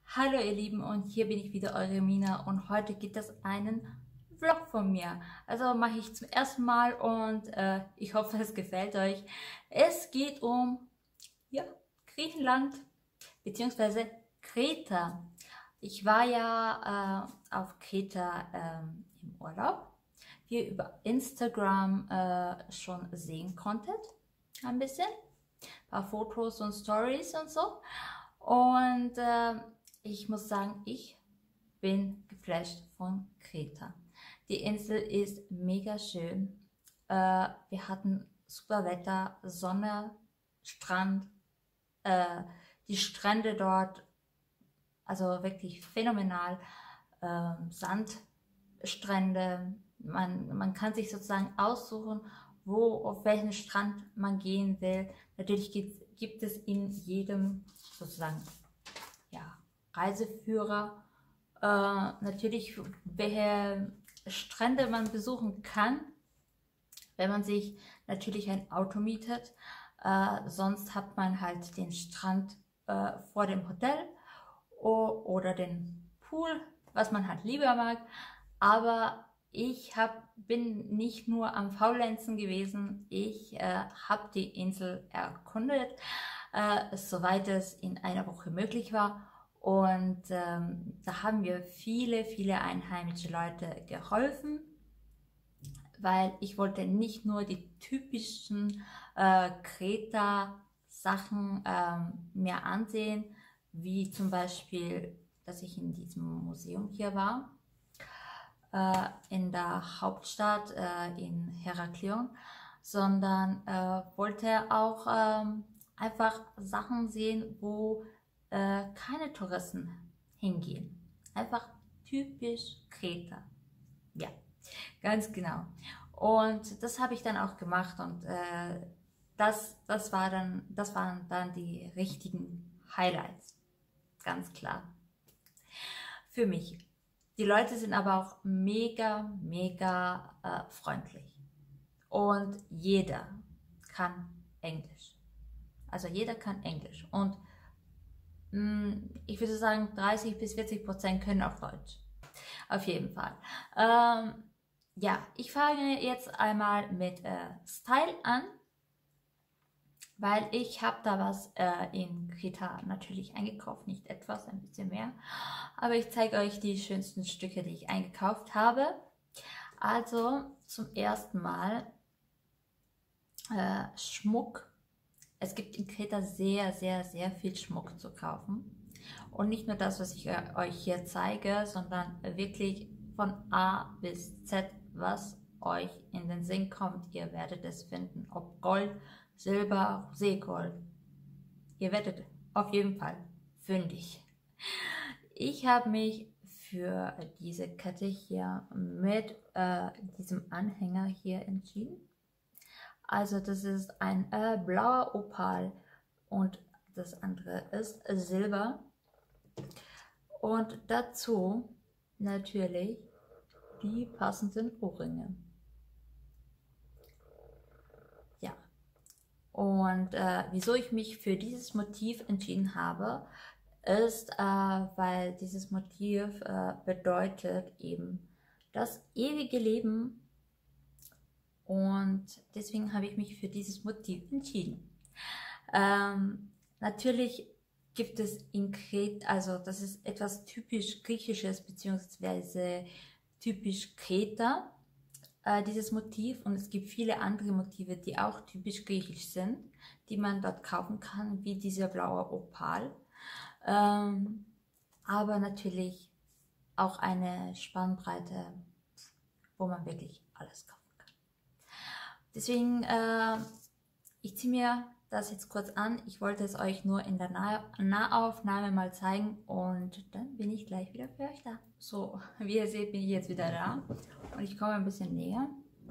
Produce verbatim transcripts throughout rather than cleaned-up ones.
Hallo ihr Lieben, und hier bin ich wieder, eure Mina, und heute gibt es einen Vlog von mir. Also mache ich zum ersten Mal und äh, ich hoffe, es gefällt euch. Es geht um ja, Griechenland bzw. Kreta. Ich war ja äh, auf Kreta ähm, im Urlaub, wie ihr über Instagram äh, schon sehen konntet, ein bisschen, ein paar Fotos und Stories und so. Und äh, ich muss sagen, ich bin geflasht von Kreta. Die Insel ist mega schön. Äh, wir hatten super Wetter, Sonne, Strand, äh, die Strände dort, also wirklich phänomenal. Ähm, Sandstrände, man, man kann sich sozusagen aussuchen, wo, auf welchen Strand man gehen will. Natürlich gibt, gibt es in jedem sozusagen ja, Reiseführer äh, natürlich, welche Strände man besuchen kann, wenn man sich natürlich ein Auto mietet. Äh, sonst hat man halt den Strand äh, vor dem Hotel oder den Pool, was man halt lieber mag. Aber ich hab, bin nicht nur am Faulenzen gewesen, ich äh, habe die Insel erkundet, äh, soweit es in einer Woche möglich war. Und ähm, da haben wir viele, viele einheimische Leute geholfen, weil ich wollte nicht nur die typischen äh, Kreta-Sachen ähm, mir ansehen, wie zum Beispiel, dass ich in diesem Museum hier war, äh, in der Hauptstadt äh, in Heraklion, sondern äh, wollte auch ähm, einfach Sachen sehen, wo äh, keine Touristen hingehen. Einfach typisch Kreta. Ja, ganz genau. Und das habe ich dann auch gemacht, und äh, das, das, war dann, das waren dann die richtigen Highlights. Ganz klar. Für mich. Die Leute sind aber auch mega, mega äh, freundlich. Und jeder kann Englisch. Also jeder kann Englisch. Und mh, ich würde sagen, dreißig bis vierzig Prozent können auch Deutsch. Auf jeden Fall. Ähm, ja, ich fange jetzt einmal mit äh, Style an, weil ich habe da was äh, in Kreta natürlich eingekauft, nicht etwas, ein bisschen mehr. Aber ich zeige euch die schönsten Stücke, die ich eingekauft habe. Also zum ersten Mal äh, Schmuck. Es gibt in Kreta sehr, sehr, sehr viel Schmuck zu kaufen. Und nicht nur das, was ich äh, euch hier zeige, sondern wirklich von A bis Z, was euch in den Sinn kommt. Ihr werdet es finden, ob Gold, Silber, Roségold. Ihr werdet auf jeden Fall fündig. Ich habe mich für diese Kette hier mit äh, diesem Anhänger hier entschieden. Also das ist ein äh, blauer Opal und das andere ist Silber. Und dazu natürlich die passenden Ohrringe. Ja. Und äh, wieso ich mich für dieses Motiv entschieden habe, ist, äh, weil dieses Motiv äh, bedeutet eben das ewige Leben. Und deswegen habe ich mich für dieses Motiv entschieden. Ähm, natürlich gibt es in Kreta, also das ist etwas typisch Griechisches beziehungsweise typisch Kreta, äh, dieses Motiv. Und es gibt viele andere Motive, die auch typisch griechisch sind, die man dort kaufen kann, wie dieser blaue Opal. Ähm, aber natürlich auch eine Spannbreite, wo man wirklich alles kaufen kann. Deswegen, äh, ich ziehe mir das jetzt kurz an. Ich wollte es euch nur in der Nah Nahaufnahme mal zeigen, und dann bin ich gleich wieder für euch da. So, wie ihr seht, bin ich jetzt wieder da, und ich komme ein bisschen näher.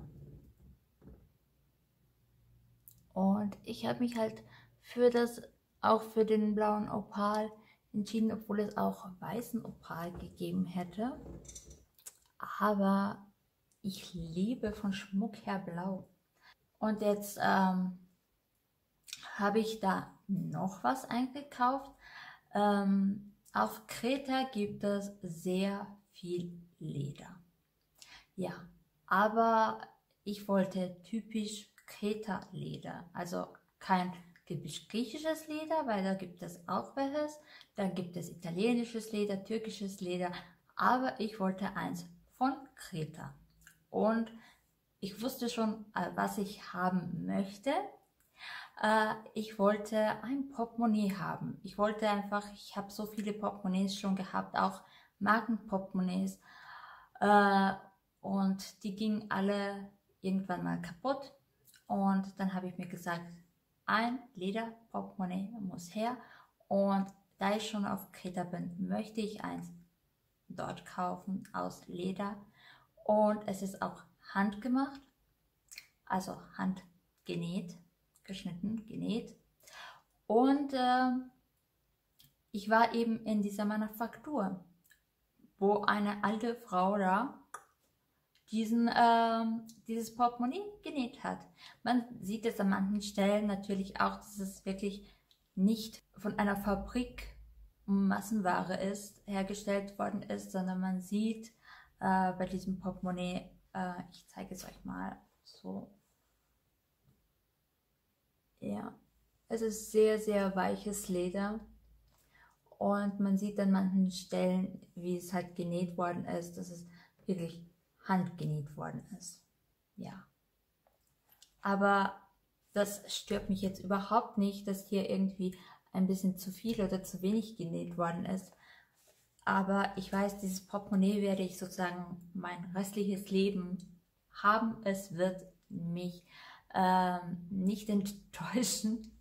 Und ich habe mich halt für das, auch für den blauen Opal entschieden, obwohl es auch weißen Opal gegeben hätte. Aber ich liebe von Schmuck her blau. Und jetzt ähm, habe ich da noch was eingekauft, ähm, auf Kreta gibt es sehr viel Leder. Ja, aber ich wollte typisch Kreta-Leder, also kein typisch griechisches Leder, weil da gibt es auch welches. Dann gibt es italienisches Leder, türkisches Leder, aber ich wollte eins von Kreta. Und ich wusste schon, was ich haben möchte. Ich wollte ein Portemonnaie haben. Ich wollte einfach, ich habe so viele Portemonnaies schon gehabt, auch Markenportemonnaies. Und die gingen alle irgendwann mal kaputt. Und dann habe ich mir gesagt, ein Lederportemonnaie muss her. Und da ich schon auf Kreta bin, möchte ich eins dort kaufen aus Leder. Und es ist auch handgemacht, also handgenäht, geschnitten, genäht. Und äh, ich war eben in dieser Manufaktur, wo eine alte Frau da diesen, äh, dieses Portemonnaie genäht hat. Man sieht es an manchen Stellen natürlich auch, dass es wirklich nicht von einer Fabrik Massenware ist, hergestellt worden ist, sondern man sieht äh, bei diesem Portemonnaie, äh, ich zeige es euch mal so, ja, es ist sehr, sehr weiches Leder und man sieht an manchen Stellen, wie es halt genäht worden ist, dass es wirklich handgenäht worden ist. Ja. Aber das stört mich jetzt überhaupt nicht, dass hier irgendwie ein bisschen zu viel oder zu wenig genäht worden ist. Aber ich weiß, dieses Portemonnaie werde ich sozusagen mein restliches Leben haben. Es wird mich ähm, nicht enttäuschen.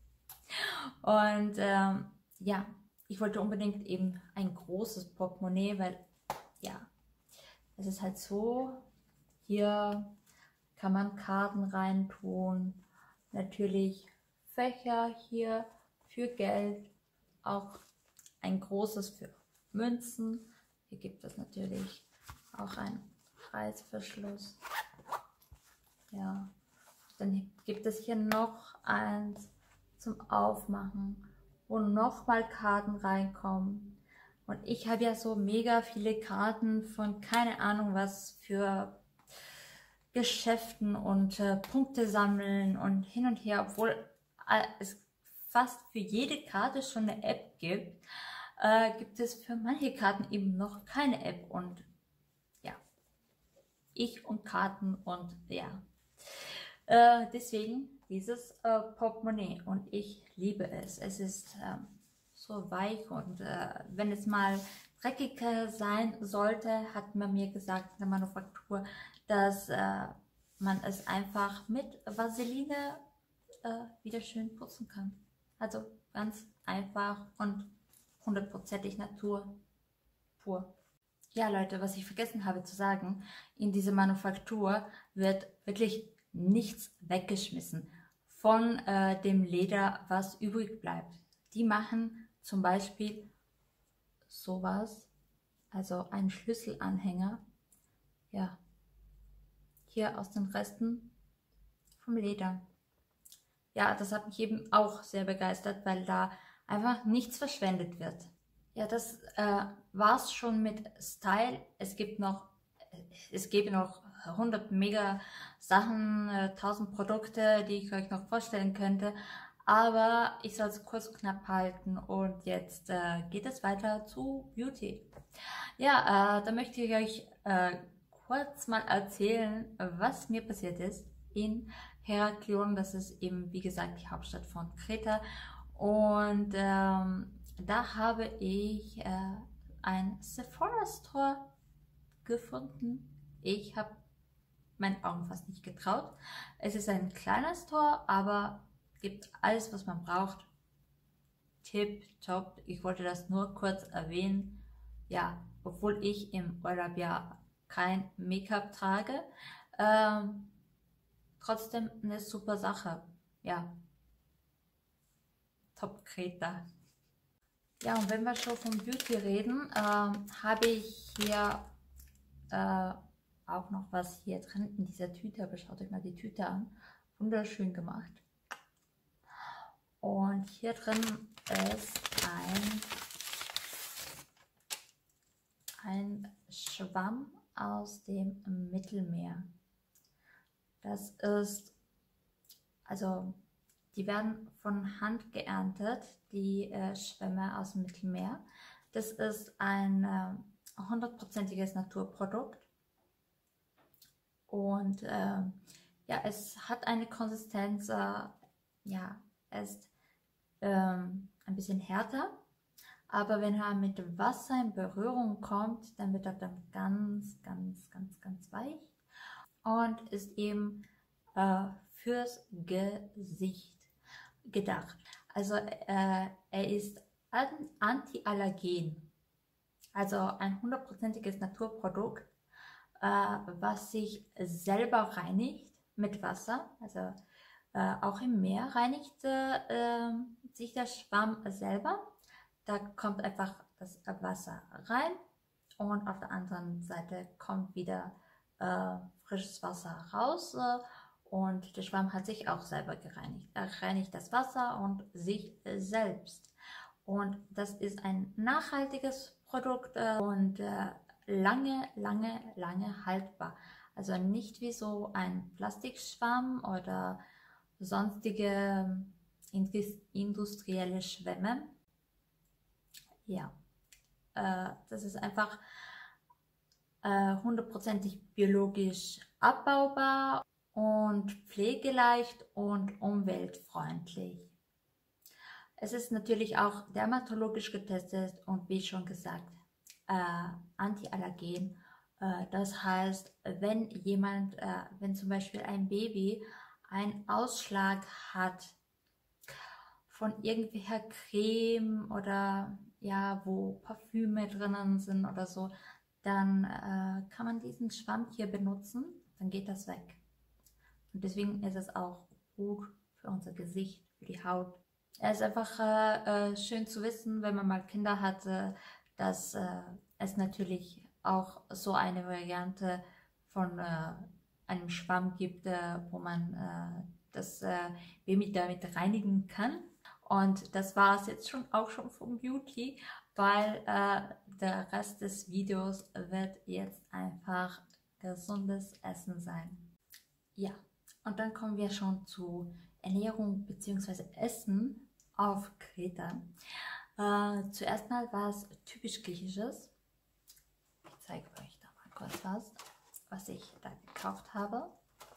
Und ähm, ja, ich wollte unbedingt eben ein großes Portemonnaie, weil ja, es ist halt so, hier kann man Karten reintun, natürlich Fächer hier für Geld, auch ein großes für Münzen. Hier gibt es natürlich auch einen Reißverschluss. Ja, dann gibt es hier noch eins zum Aufmachen, wo nochmal Karten reinkommen. Und ich habe ja so mega viele Karten von keine Ahnung was für Geschäften und äh, Punkte sammeln und hin und her, obwohl äh, es fast für jede Karte schon eine App gibt, äh, gibt es für manche Karten eben noch keine App. Und ja, ich und Karten und ja, äh, deswegen dieses äh, Portemonnaie und ich liebe es. Es ist ähm, so weich und äh, wenn es mal dreckiger sein sollte, hat man mir gesagt in der Manufaktur, dass äh, man es einfach mit Vaseline äh, wieder schön putzen kann. Also ganz einfach und hundertprozentig Natur pur. Ja Leute, was ich vergessen habe zu sagen, in dieser Manufaktur wird wirklich nichts weggeschmissen von äh, dem Leder, was übrig bleibt. Die machen zum Beispiel sowas, also einen Schlüsselanhänger, ja, hier aus den Resten vom Leder. Ja, das hat mich eben auch sehr begeistert, weil da einfach nichts verschwendet wird. Ja, das äh, war's schon mit Style. Es gibt noch, es gäbe noch hundert mega Sachen, äh, tausend Produkte, die ich euch noch vorstellen könnte. Aber ich soll es kurz und knapp halten und jetzt äh, geht es weiter zu Beauty. Ja, äh, da möchte ich euch äh, kurz mal erzählen, was mir passiert ist in Heraklion. Das ist eben, wie gesagt, die Hauptstadt von Kreta. Und ähm, da habe ich äh, ein Sephora Store gefunden. Ich habe meinen Augen fast nicht getraut. Es ist ein kleiner Store, aber gibt alles, was man braucht. Tipp, top. Ich wollte das nur kurz erwähnen. Ja, obwohl ich im Urlaub ja kein Make-up trage, ähm, trotzdem eine super Sache. Ja, top Kreta. Ja, und wenn wir schon von Beauty reden, ähm, habe ich hier äh, auch noch was hier drin in dieser Tüte. Aber schaut euch mal die Tüte an. Wunderschön gemacht. Und hier drin ist ein ein Schwamm aus dem Mittelmeer. Das ist, also die werden von Hand geerntet, die äh, Schwämme aus dem Mittelmeer. Das ist ein äh, hundertprozentiges Naturprodukt und äh, ja, es hat eine Konsistenz, äh, ja, ist ähm, ein bisschen härter, aber wenn er mit Wasser in Berührung kommt, dann wird er dann ganz, ganz, ganz, ganz weich und ist eben äh, fürs Gesicht gedacht. Also äh, er ist antiallergen, also ein hundertprozentiges Naturprodukt, äh, was sich selber reinigt mit Wasser. Also äh, auch im Meer reinigt äh, sich der Schwamm selber. Da kommt einfach das Wasser rein und auf der anderen Seite kommt wieder äh, frisches Wasser raus. Äh, Und der Schwamm hat sich auch selber gereinigt. Er reinigt das Wasser und sich selbst. Und das ist ein nachhaltiges Produkt äh, und äh, lange, lange, lange haltbar. Also nicht wie so ein Plastikschwamm oder sonstige industrielle Schwämme. Ja, äh, das ist einfach hundertprozentig äh, biologisch abbaubar und pflegeleicht und umweltfreundlich. Es ist natürlich auch dermatologisch getestet und wie schon gesagt, äh, antiallergen. Äh, das heißt, wenn jemand, äh, wenn zum Beispiel ein Baby einen Ausschlag hat von irgendwelcher Creme oder ja, wo Parfüme drinnen sind oder so, dann äh, kann man diesen Schwamm hier benutzen, dann geht das weg. Und deswegen ist es auch gut für unser Gesicht, für die Haut. Es ist einfach äh, schön zu wissen, wenn man mal Kinder hatte, dass äh, es natürlich auch so eine Variante von äh, einem Schwamm gibt, äh, wo man äh, das äh, Baby damit reinigen kann. Und das war es jetzt schon auch schon vom Beauty, weil äh, der Rest des Videos wird jetzt einfach gesundes Essen sein. Ja. Und dann kommen wir schon zu Ernährung bzw. Essen auf Kreta. Äh, zuerst mal was typisch Griechisches. Ich zeige euch da mal kurz was, was ich da gekauft habe.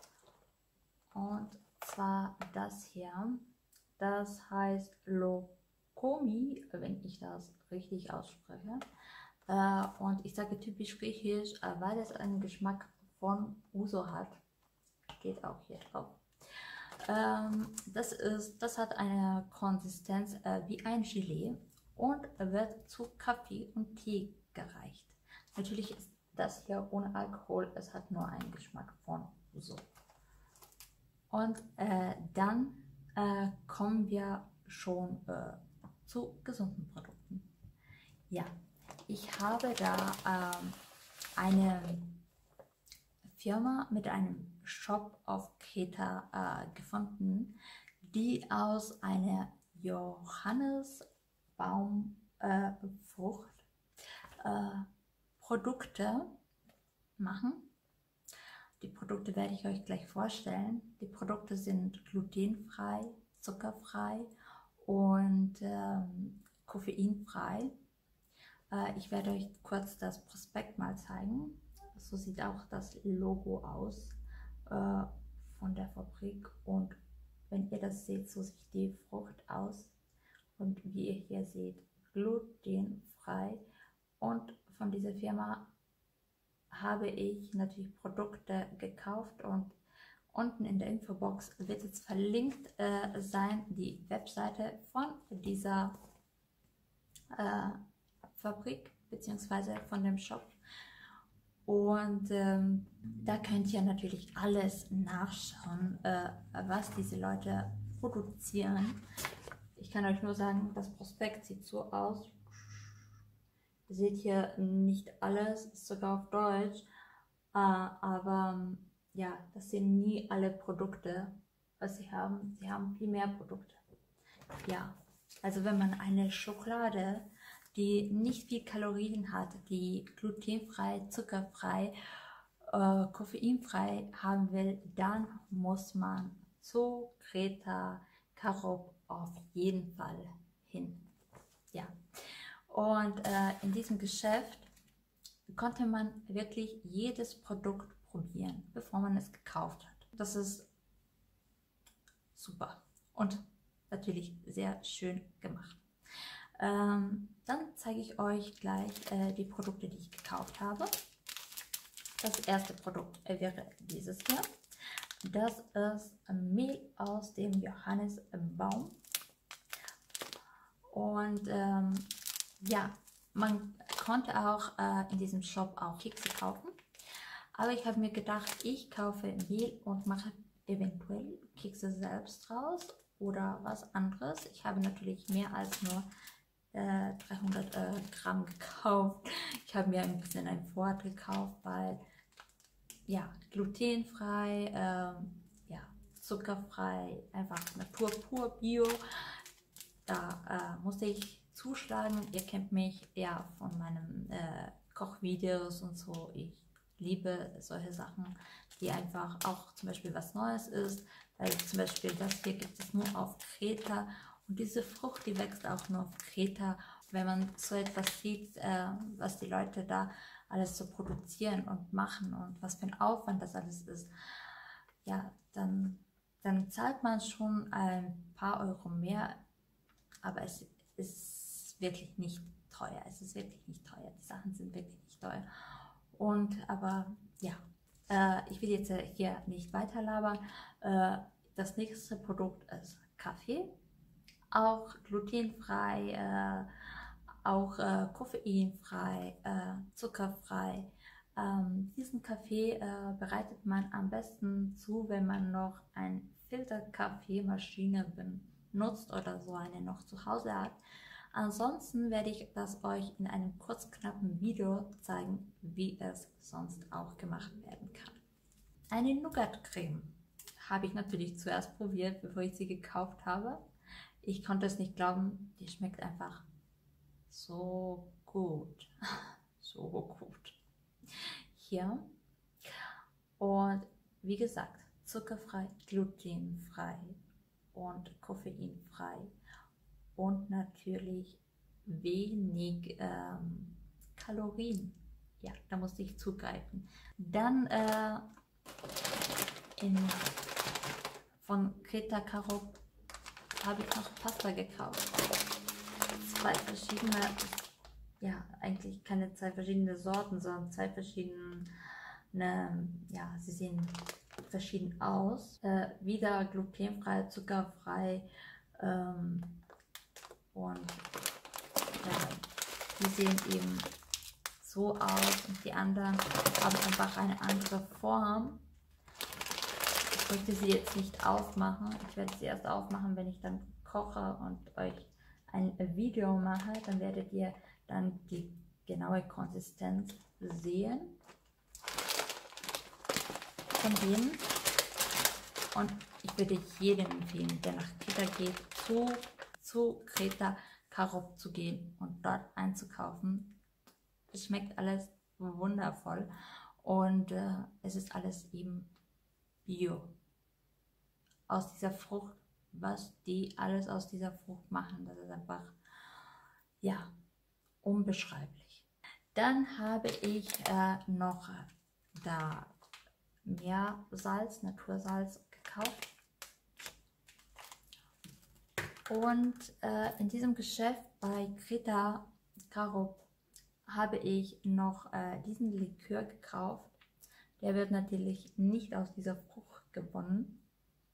Und zwar das hier. Das heißt Lokomi, wenn ich das richtig ausspreche. Äh, und ich sage typisch griechisch, äh, weil es einen Geschmack von Uso hat. Steht auch hier drauf. Ähm, das, ist, das hat eine Konsistenz äh, wie ein Gelee und wird zu Kaffee und Tee gereicht. Natürlich ist das hier ohne Alkohol, es hat nur einen Geschmack von Uso. Und äh, dann äh, kommen wir schon äh, zu gesunden Produkten. Ja, ich habe da ähm, eine Firma mit einem Shop auf Kreta äh, gefunden, die aus einer Johannisbaumfrucht äh, äh, Produkte machen. Die Produkte werde ich euch gleich vorstellen. Die Produkte sind glutenfrei, zuckerfrei und ähm, koffeinfrei. Äh, ich werde euch kurz das Prospekt mal zeigen. So sieht auch das Logo aus äh, von der Fabrik und wenn ihr das seht, so sieht die Frucht aus und wie ihr hier seht, glutenfrei. Und von dieser Firma habe ich natürlich Produkte gekauft und unten in der Infobox wird jetzt verlinkt äh, sein die Webseite von dieser äh, Fabrik bzw. von dem Shop. Und ähm, da könnt ihr natürlich alles nachschauen, äh, was diese Leute produzieren. Ich kann euch nur sagen, das Prospekt sieht so aus. Ihr seht hier nicht alles, ist sogar auf Deutsch. Äh, aber ja, das sind nie alle Produkte, was sie haben. Sie haben viel mehr Produkte. Ja, also wenn man eine Schokolade die nicht viel Kalorien hat, die glutenfrei, zuckerfrei, äh, koffeinfrei haben will, dann muss man zu Greta Karob auf jeden Fall hin. Ja. Und äh, in diesem Geschäft konnte man wirklich jedes Produkt probieren, bevor man es gekauft hat. Das ist super und natürlich sehr schön gemacht. Ähm, dann zeige ich euch gleich äh, die Produkte, die ich gekauft habe. Das erste Produkt äh, wäre dieses hier. Das ist Mehl aus dem Johannisbaum. Und ähm, ja, man konnte auch äh, in diesem Shop auch Kekse kaufen. Aber ich habe mir gedacht, ich kaufe Mehl und mache eventuell Kekse selbst raus oder was anderes. Ich habe natürlich mehr als nur äh, dreihundert äh, Gramm gekauft. Ich habe mir ein bisschen ein Vorrat gekauft, weil ja, glutenfrei, ähm, ja, zuckerfrei, einfach Natur pur, Bio. Da äh, musste ich zuschlagen. Ihr kennt mich ja von meinen äh, Kochvideos und so. Ich liebe solche Sachen, die einfach auch zum Beispiel was Neues ist. Weil zum Beispiel das hier gibt es nur auf Kreta und diese Frucht, die wächst auch nur auf Kreta. Wenn man so etwas sieht, äh, was die Leute da alles so produzieren und machen und was für ein Aufwand das alles ist, ja, dann, dann zahlt man schon ein paar Euro mehr, aber es ist wirklich nicht teuer. Es ist wirklich nicht teuer. Die Sachen sind wirklich nicht teuer. Und aber ja, äh, ich will jetzt hier nicht weiter labern. Äh, das nächste Produkt ist Kaffee, auch glutenfrei, äh, auch äh, koffeinfrei, äh, zuckerfrei. Ähm, diesen Kaffee äh, bereitet man am besten zu, wenn man noch eine Filterkaffeemaschine benutzt oder so eine noch zu Hause hat. Ansonsten werde ich das euch in einem kurz knappen Video zeigen, wie es sonst auch gemacht werden kann. Eine Nougat-Creme habe ich natürlich zuerst probiert, bevor ich sie gekauft habe. Ich konnte es nicht glauben, die schmeckt einfach so gut. So gut. Hier. Und wie gesagt, zuckerfrei, glutenfrei und koffeinfrei. Und natürlich wenig ähm, Kalorien. Ja, da musste ich zugreifen. Dann äh, in, von Greta Karob habe ich noch Pasta gekauft. Zwei verschiedene, ja, eigentlich keine zwei verschiedene Sorten, sondern zwei verschiedene, ja, sie sehen verschieden aus. Äh, wieder glutenfrei, zuckerfrei, ähm, und ja, die sehen eben so aus und die anderen haben einfach eine andere Form. Ich möchte sie jetzt nicht aufmachen. Ich werde sie erst aufmachen, wenn ich dann koche und euch ein Video mache. Dann werdet ihr dann die genaue Konsistenz sehen von denen. Und ich würde jedem empfehlen, der nach Kreta geht, zu zu Greta Karob zu gehen und dort einzukaufen. Es schmeckt alles wundervoll und äh, es ist alles eben Bio. Aus dieser Frucht, was die alles aus dieser Frucht machen, das ist einfach, ja, unbeschreiblich. Dann habe ich äh, noch da Meersalz, Natursalz gekauft. Und äh, in diesem Geschäft bei Greta Karob habe ich noch äh, diesen Likör gekauft. Der wird natürlich nicht aus dieser Frucht gewonnen,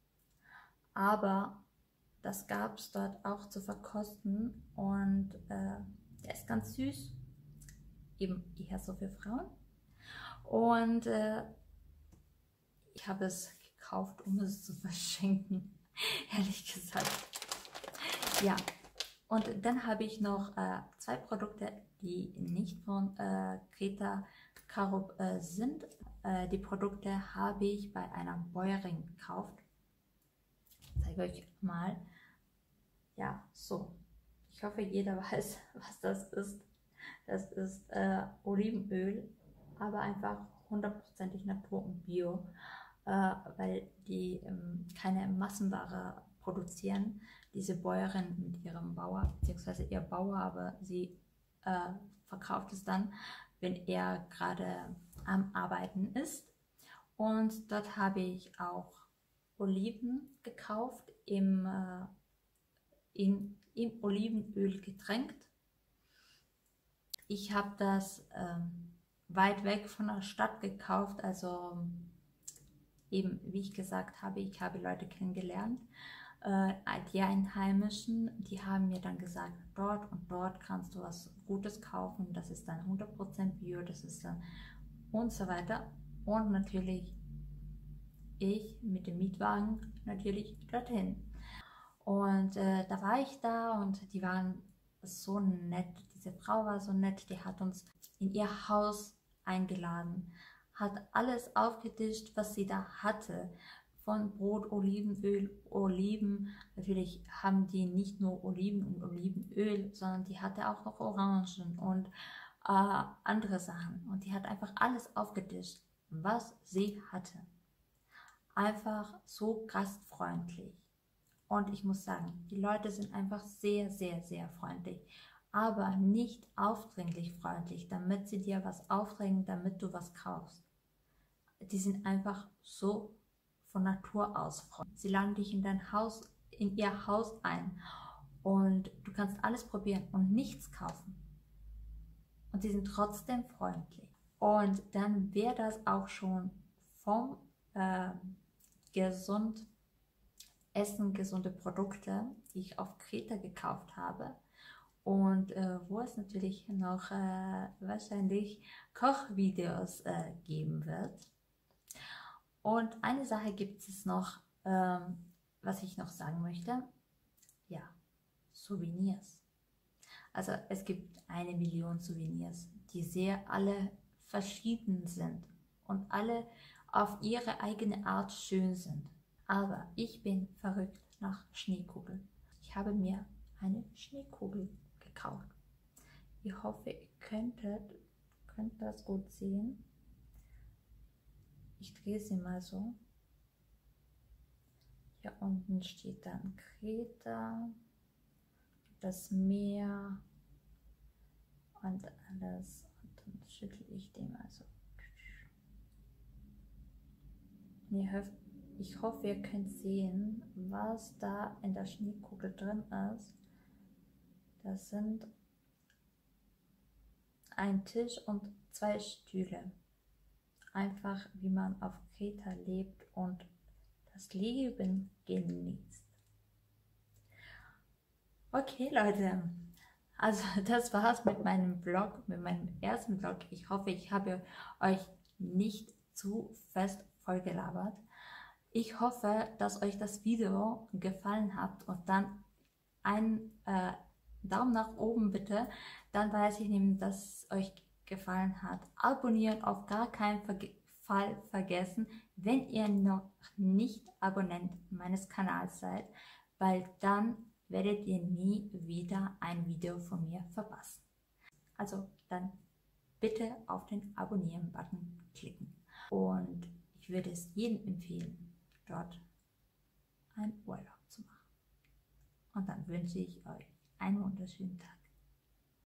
aber das gab es dort auch zu verkosten und äh, der ist ganz süß, eben eher so für Frauen. Und äh, ich habe es gekauft, um es zu verschenken, ehrlich gesagt. Ja, und dann habe ich noch äh, zwei Produkte, die nicht von äh, Greta Karob äh, sind. Äh, die Produkte habe ich bei einer Bäuerin gekauft. Ich zeige euch mal. Ja, so. Ich hoffe, jeder weiß, was das ist. Das ist äh, Olivenöl, aber einfach hundertprozentig Natur und Bio, äh, weil die ähm, keine Massenware produzieren. Diese Bäuerin mit ihrem Bauer, beziehungsweise ihr Bauer, aber sie äh, verkauft es dann, wenn er gerade am Arbeiten ist. Und dort habe ich auch Oliven gekauft, im, äh, in, im Olivenöl getränkt. Ich habe das ähm, weit weg von der Stadt gekauft, also eben, wie ich gesagt habe, ich habe Leute kennengelernt, äh, die Einheimischen, die haben mir dann gesagt, dort und dort kannst du was Gutes kaufen, das ist dann hundert Prozent Bio, das ist dann und so weiter. Und natürlich ich mit dem Mietwagen natürlich dorthin. Und äh, da war ich da und die waren so nett, diese Frau war so nett, die hat uns in ihr Haus eingeladen, hat alles aufgetischt, was sie da hatte, von Brot, Olivenöl, Oliven, natürlich haben die nicht nur Oliven und Olivenöl, sondern die hatte auch noch Orangen und äh, andere Sachen und die hat einfach alles aufgetischt, was sie hatte. Einfach so gastfreundlich. Und ich muss sagen, die Leute sind einfach sehr, sehr, sehr freundlich, aber nicht aufdringlich freundlich, damit sie dir was aufdrängen, damit du was kaufst. Die sind einfach so von Natur aus freundlich. Sie laden dich in dein Haus, in ihr Haus ein und du kannst alles probieren und nichts kaufen. Und sie sind trotzdem freundlich. Und dann wäre das auch schon vom äh, gesund Essen, gesunde Produkte, die ich auf Kreta gekauft habe und äh, wo es natürlich noch äh, wahrscheinlich Kochvideos äh, geben wird. Und eine Sache gibt es noch, ähm, was ich noch sagen möchte. Ja, Souvenirs. Also es gibt eine Million Souvenirs, die sehr alle verschieden sind und alle auf ihre eigene Art schön sind. Aber ich bin verrückt nach Schneekugeln. Ich habe mir eine Schneekugel gekauft. Ich hoffe, ihr könntet, könnt das gut sehen. Ich drehe sie mal so. Hier unten steht dann Kreta, das Meer und alles. Und dann schüttle ich den mal so. Ich hoffe, ihr könnt sehen, was da in der Schneekugel drin ist. Das sind ein Tisch und zwei Stühle. Einfach wie man auf Kreta lebt und das Leben genießt. Okay, Leute. Also das war's mit meinem Vlog, mit meinem ersten Vlog. Ich hoffe, ich habe euch nicht zu fest vollgelabert. Ich hoffe, dass euch das Video gefallen hat und dann einen äh, Daumen nach oben bitte. Dann weiß ich nämlich, dass es euch gefallen hat. Abonnieren auf gar keinen Fall vergessen, wenn ihr noch nicht Abonnent meines Kanals seid, weil dann werdet ihr nie wieder ein Video von mir verpassen. Also dann bitte auf den Abonnieren-Button klicken. Und ich würde es jedem empfehlen, dort einen Urlaub zu machen. Und dann wünsche ich euch einen wunderschönen Tag.